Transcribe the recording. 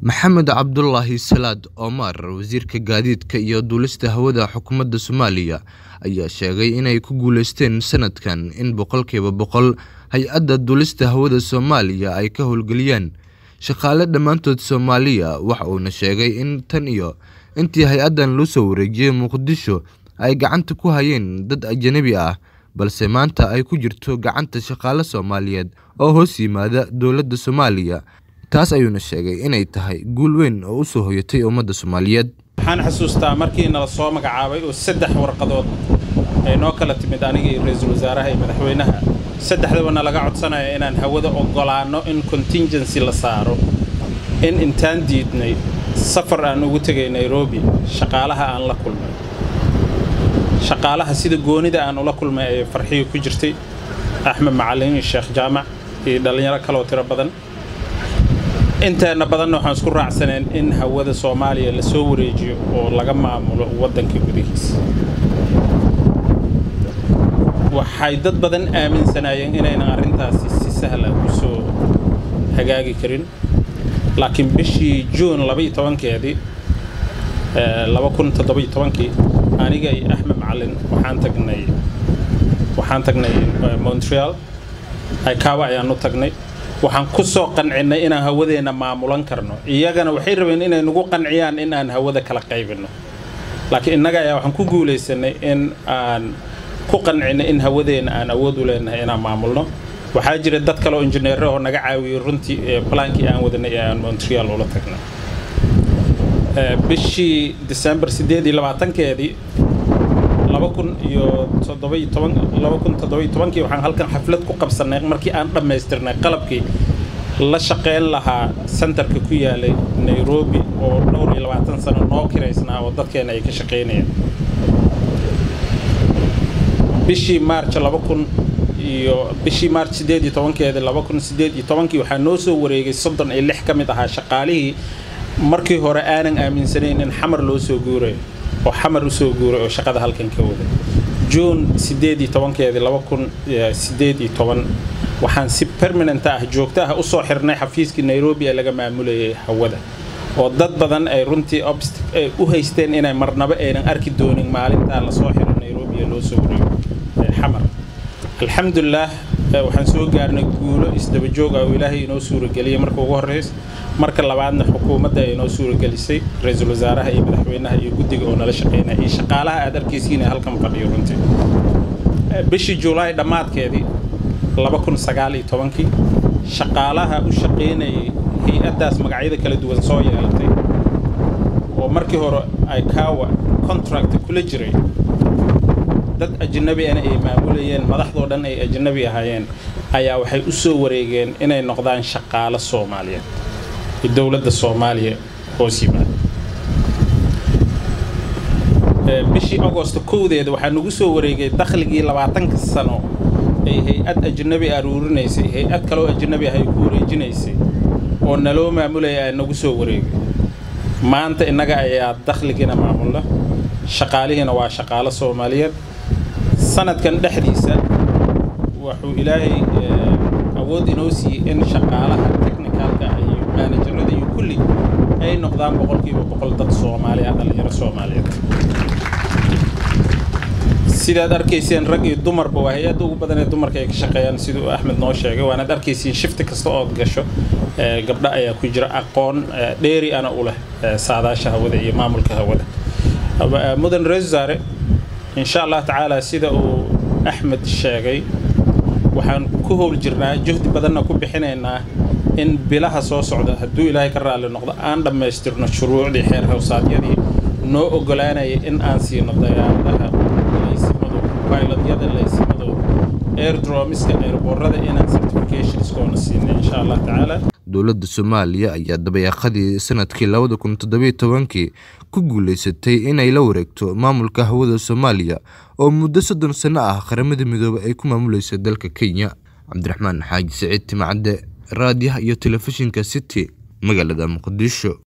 Maxamed Cabdullaahi Salaad Omar, wasiirka gaadiidka iyo duulista hawada xukuumadda Soomaaliya, ayaa sheegay inay ku guuleysteen sanadkan in 100% hay'adda duulista hawada Soomaaliya ay ka howlgeliyaan shaqaale dhammaantood Soomaaliya. Waxa uuna sheegay in tan iyo intii hay'addan loo soo wareejiyay Muqdisho ay gacanta ku hayeen dad ajnabi ah, balse maanta ay ku jirto gacanta shaqaale Soomaaliyeed oo hoos yimaada dowladda Soomaaliya. taas ayuuna sheegay inay tahay guul weyn oo u soo hoyatay ummadda Soomaaliyeed. waxaan xasuustaa markii nala soo magacaabay oo 3 warqadood ay noo kala timid aniga iyo ra'iisul wasaaraha iyo madaxweynaha, saddexdaba laga codsanayo inaan hawada ogolaano in contingency la saaro, in intaan diidnay safar aan ugu tagay Nairobi shaqaalaha aan la kulmay. shaqaalaha sida goonida aan ula kulmay ay farxiyo ku jirtay Axmed Macalin, Sheekh Jaamac iyo dhalinyaro kale oo tiro badan. intaana badan waxaan isku raacsaneen in hawada Soomaaliya la soo wareejiyo oo laga maamulo wadanka gudihiisa. waxay dad badan aaminsanayeen inayna arintaasi si sahlan u soo hagaagi karin, laakiin bishii June 12keedii 2017 aniga iyo Axmed Macalin waxaan tagnay Montreal, Kawa ayaan u tagnay. waxaan ku soo qancinay inaan hawadeena maamulan karno, iyagana waxay rabeen inay nagu qanciyaan in aan hawada kala qaybino, laakiin inaga ayaa waxaan ku guuleysanay in aan ku qancinay in hawadeena aan awood u leenahay inaan maamulno. waxaa jira dad kale oo injineero oo naga caawiyay runtii plaankii aan wadanay ee aan Montreal ula tagnay. bishii December 28keedii 2017 waxaan halkan xaflad ku qabsanay markii aan dhameystirnay qalabkii la shaqeyn lahaa centerka ku yaalay Nairobi oo 20 sano noo kireysnaa oo dadkeena ay ka shaqeynayeen. bishii March 18keedii 2018 waxaa noo soo wareegay 36 ka mid ahaa shaqaalihii markii hore aanan aaminsanayn in xamar loo soo guuray oo xamar u soo guuray oo shaqada halkan ka waday. June 18keedii 2018 waxaan si permanent ah joogto ah u soo xirnay xafiiskii Nairobi ee laga maamulayay hawada, oo dad badan ay runtii u haysteen inay marnaba aynan arki doonin maalinta la soo xiro Nairobi ee loo soo wareegay xamar. alxamdulillah waxaan soo gaarnay guulo isdaba joog ah oo Ilaahay inoo suurageliyay marka ugu horeysay. marka labaadna xukuumadda ay inoo suuragelisay, ra'iisul wasaaraha iyo madaxweynaha iyo guddiga oo nala shaqeynaya iyo shaqaalaha aad arkaysiin halkan fadhiyo runtii. bishii July dhamaadkeedii 2019 shaqaalaha u shaqeynayay hay'addaas magacyada kala duwan soo yeelatay oo markii hore ay Kawa contract kula jiray dad ajnabi ah ay maamulayeen, madaxdoo dhan ay ajnabi ahaayeen, ayaa waxay u soo wareegeen inay noqdaan shaqaale Soomaaliyeed dowladda Soomaaliya hoos yimaada. bishii August 1 waxaa nagu soo wareegay dakhligii 20 sano ay hay'ad ajnabi aruurinaysay, hay'ad kale oo ajnabi ah ay ku wareejinaysay oo naloo maamulayay nagu soo wareegay. maanta inaga ayaa dakhligiina maamula, shaqaalihiina waa shaqaale Soomaaliyeed. sanadkan dhexdiisa wuxuu Ilaahay awood inoo siiyay in shaqaalaha technicalka iyo managerada iyo kulli ay noqdaan 100% dad Soomaali ah, dhalinyaro Soomaaliyeed. sidaad arkayseen rag iyo dumarba waa hay'ad ugu badan ee dumarka ay ka shaqeeyaan sidoo Axmed noo sheegay. waana arkayseen shift kasta oo gasho gabdha ayaa ku jira aqoon dheeri ana u leh saadaasha hawada iyo maamulka hawada. mudan ra'iisul wasaare insha Allah taala sida uu Axmed sheegay waxaan ku howl jirnaa juhdi badanna ku bixinaynaa in bilaha soo socda hadduu Ilaahay ka raali noqdo aan dhameystirno shuruucdii xeer hawsaadyadii noo ogolaanayay in aan siino diyaaradaha laysimado pilotyada laysimado airdromiska airborada inaan certifications koona siino insha Allah taala. dowladda Soomaaliya ayaa dabayaaqadii sanadkii 2017 ku guuleysatay inay la wareegto maamulka hawada Soomaaliya oo muddo 30 sano ah qaramada midoobay ay ku maamuleysay dalka Kenya. Cabdiraxmaan Xaaji Saciid Timcadde, raadiyaha iyo telefishinka City, magaalada Muqdisho.